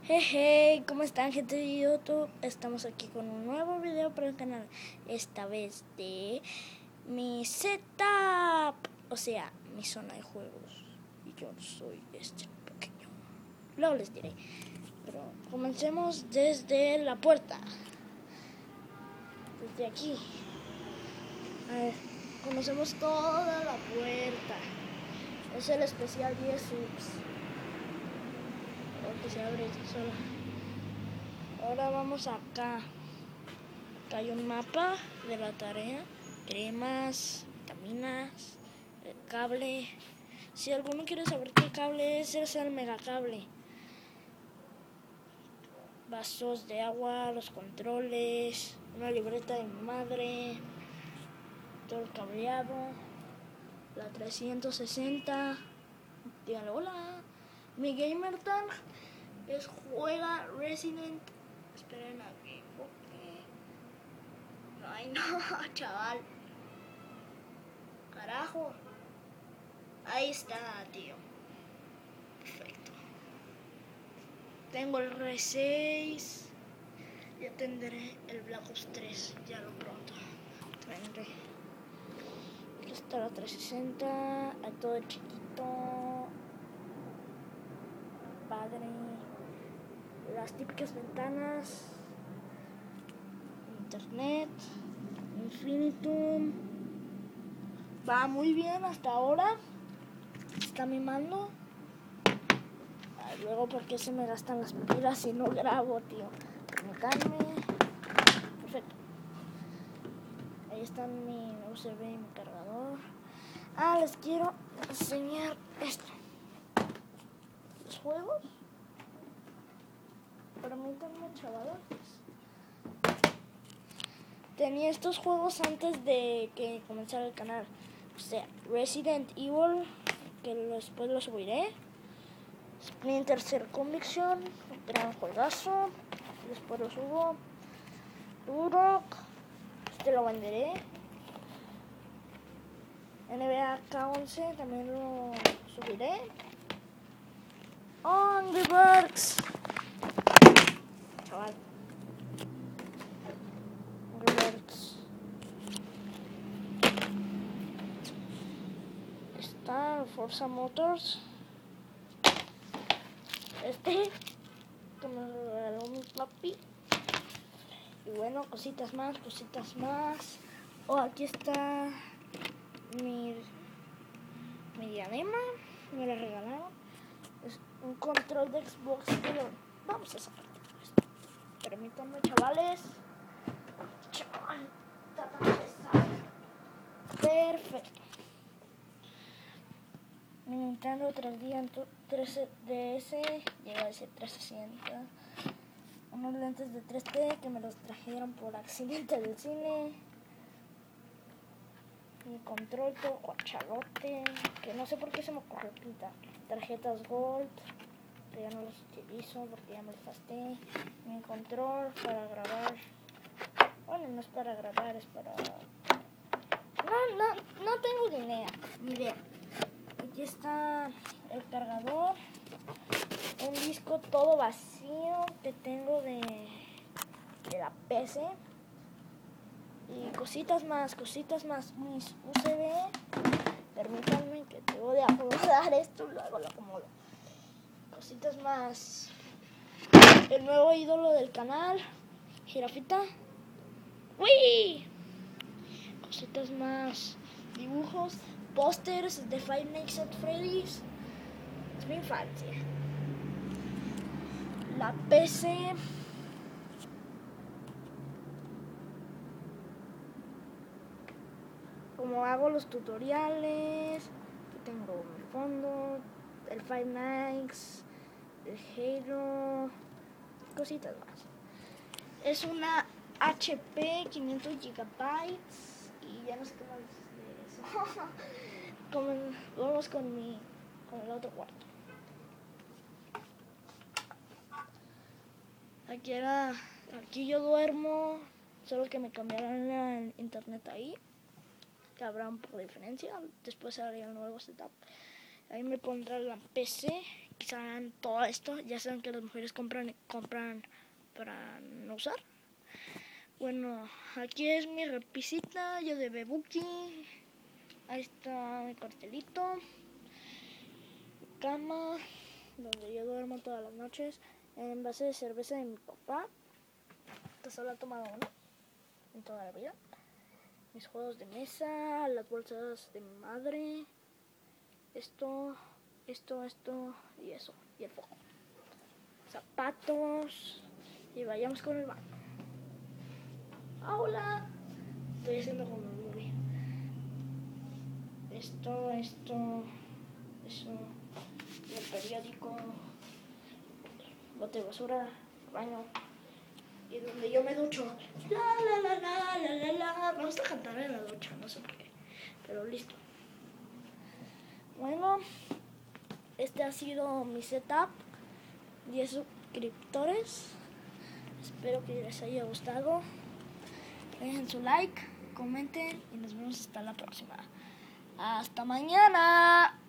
Hey, ¿cómo están, gente de YouTube? Estamos aquí con un nuevo video para el canal. Esta vez de mi setup, o sea, mi zona de juegos. Y yo soy este pequeño. Luego les diré. Pero comencemos desde la puerta. Desde aquí. A ver, conocemos toda la puerta. Es el especial 10 subs. Que se abre sola. Ahora vamos acá. Acá hay un mapa de la tarea. Cremas, vitaminas, el cable. Si alguno quiere saber qué cable es el megacable. Vasos de agua, los controles, una libreta de mi madre, todo el cableado, la 360. Díganle hola. Mi gamer tag es juega Resident. Esperen aquí porque... Ay no, chaval. Carajo. Ahí está, tío. Perfecto. Tengo el R6. Ya tendré el Black Ops 3. Ya lo pronto tendré. Aquí está la 360. A todo chiquito. Padre. Las típicas ventanas. Internet. Infinitum. Va muy bien hasta ahora. Está mi mando. Luego, ¿por qué se me gastan las pilas si no grabo, tío? Permítanme. Perfecto. Ahí está mi USB y mi cargador. Les quiero enseñar esto. Los juegos. Permítanme, chavales. Tenía estos juegos antes de que comenzara el canal. O sea, Resident Evil, que después lo subiré. Splinter Cell Conviction, gran juegazo. Después lo subo. Turok, este lo venderé. NBA K11 también lo subiré. Angry Birds, chaval. Angry Birds. Está Forza Motors. Este que me regaló mi papi. Y bueno, cositas más. Aquí está mi diadema. Me la regalaron. Es un control de Xbox. Pero vamos a sacar esto. Permítanme, chavales. Chaval, está tan pesado. Perfecto. Mi Nintendo 3DS llega a ese 360. Unos lentes de 3D que me los trajeron por accidente del cine. Mi control todo cuachalote, que no sé por qué se me ocurrió pintar. Tarjetas Gold, que ya no las utilizo porque ya me las gasté. Mi control para grabar. Bueno, no es para grabar, es para... No tengo ni idea. Aquí está el cargador. Un disco todo vacío que tengo de la PC. Y cositas más. Mis USB. Permítanme que debo de acomodar esto. Luego lo acomodo. Cositas más. El nuevo ídolo del canal. Jirafita. ¡Uy! Cositas más. Dibujos. Pósters de Five Nights at Freddy's. Es mi infancia. La PC. Como hago los tutoriales. Aquí tengo mi fondo. El Five Nights. El Halo. Cositas más. Es una HP 500 GB. Y ya no sé qué más de eso. Vamos con el otro cuarto. Aquí yo duermo, solo que me cambiaron el internet ahí, que habrá un poco de diferencia. Después haré el nuevo setup. Ahí me pondrá la PC, quizá todo esto. Ya saben que las mujeres compran para no usar. Bueno, aquí es mi repisita, yo de Bebuki. Ahí está mi cartelito. Mi cama, donde yo duermo todas las noches. En base de cerveza de mi papá, que solo ha tomado uno en toda la vida. Mis juegos de mesa, las bolsas de mi madre. Esto y eso. Y el foco. Zapatos. Y vayamos con el baño. ¡Hola! Estoy haciendo como un movie. Eso. El periódico. Bote de basura. Baño. Y donde yo me ducho. La. Vamos a cantar en la ducha, no sé por qué. Pero listo. Bueno, este ha sido mi setup. 10 suscriptores. Espero que les haya gustado. Dejen su like, comenten y nos vemos hasta la próxima. ¡Hasta mañana!